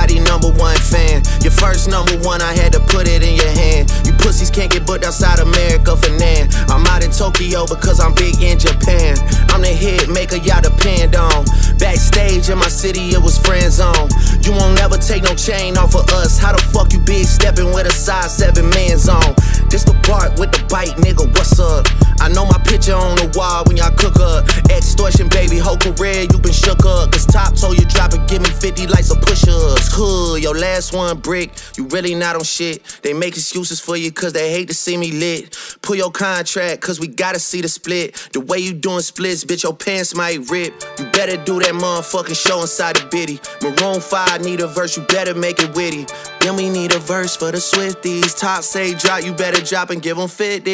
everybody #1 fan. Your first #1, I had to put it in your hand. You pussies can't get booked outside America for nan. I'm out in Tokyo because I'm big in Japan. I'm the hit maker y'all depend on. Backstage in my city, it was friend zone. You won't never take no chain off of us. How the fuck you big stepping with a size 7 man zone? This the part with the bite, nigga, what's up? I know my picture on the wall when y'all cook up. Extortion, baby, whole career, you been shook up. Cause Top told you drop it, give me 50 like some push-ups. Hood, your last one brick, you really not on shit. They make excuses for you cause they hate to see me lit. Pull your contract cause we gotta see the split. The way you doing splits, bitch, your pants might rip. You better do that motherfucking show inside the bitty. Maroon 5 need a verse, you better make it witty. Then we need a verse for the Swifties. Top say drop, you better drop and give them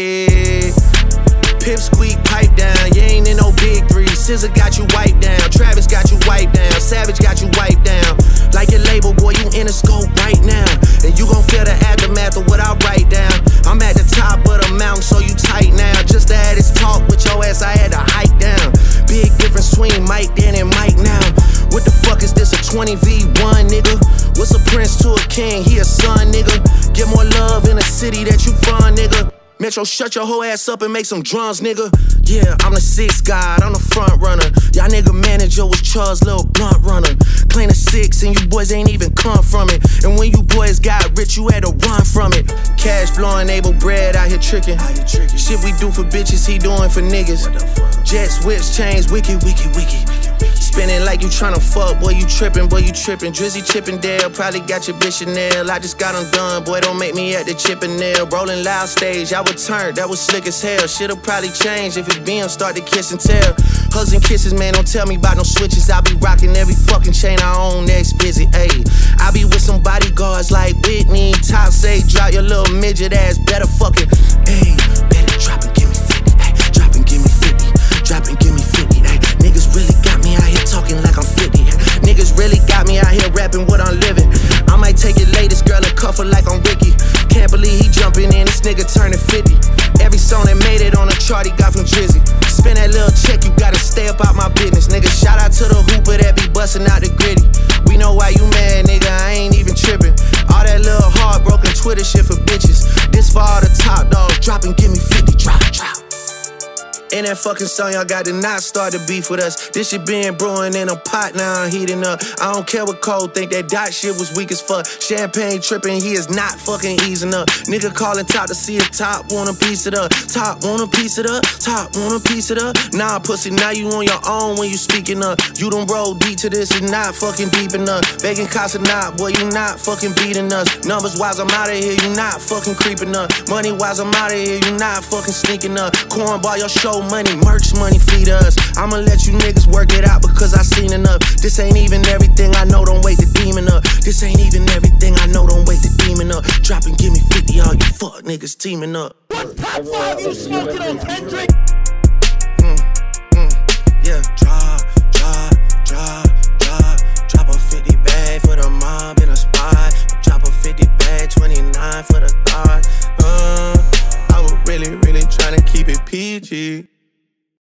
50. Pip squeak, pipe down, you ain't in no big 3. SZA got you wiped down, Travis got you wiped down, Savage got you wiped down. Like your label, boy, you in the scope right now. And you gon' feel the aftermath of what I write down. I'm at the top of the mountain, so you tight now. Just to have this talk with your ass, I had to hike down. Big difference between Mike then and Mike now. What the fuck is this, a 20v1, nigga? What's a prince to a king, he a son, nigga? Get more love in the city that you from, nigga. Metro, shut your whole ass up and make some drums, nigga. Yeah, I'm the 6th guy, I'm the front runner. Y'all nigga manager was Charles' little blunt runner. Claim the 6 and you boys ain't even come from it. And when you boys got rich, you had to run from it. Cash flowing, able bread out here tricking. Shit we do for bitches, he doing for niggas. Jets, whips, chains, wicked, wicked, wicked. Spinning like you tryna fuck, boy, you trippin', boy, you trippin'. Drizzy Chippendale, probably got your bitch Chanel. I just got them done, boy, don't make me at the Chippendale. Rolling loud stage, I would turn, that was slick as hell. Shit'll probably change if it BM start to kiss and tell. Hugs and kisses, man, don't tell me about no switches. I be rocking every fucking chain I own next visit, ayy. I be with some bodyguards like Whitney. Top say, drop your little midget ass, better fucking, ayy. Better drop and give me 50, ayy. Drop and give me 50, drop and give me 50, ayy. Niggas really got me out here talking like I'm 50. Niggas really got me out here rapping what I'm living. I might take your latest girl and cuff her like I'm Ricky. Can't believe he jumping in, this nigga turning 50. Every song that made it on the chart he got from Drizzy. Spend that little check, you gotta stay up out my business. Nigga, shout out to the hooper that be busting out the gritty. We know why you mad, nigga, I ain't even tripping. All that little heartbroken Twitter shit for bitches. This for all the top dogs, drop and give me 50, drop, drop. In that fucking song, y'all got to not start the beef with us. This shit been brewing in a pot, now I'm heating up. I don't care what Cole think, that dot shit was weak as fuck. Champagne tripping, he is not fucking easing up. Nigga calling Top to see if Top want a piece of up. Top want a piece of up, Top want a piece of up. Nah, pussy, now you on your own when you speaking up. You done roll deep to this, is not fucking deep enough. Begging cops or not, boy, you not fucking beating us. Numbers wise, I'm out of here, you not fucking creeping up. Money wise, I'm out of here, you not fucking sneaking up. Cornball, your show money, merch money, feed us. I'ma let you niggas work it out because I seen enough. This ain't even everything I know, don't wake the demon up. This ain't even everything I know, don't wake the demon up. Drop and give me 50, all you fuck niggas teaming up. What top 5 you smoking on, Kendrick?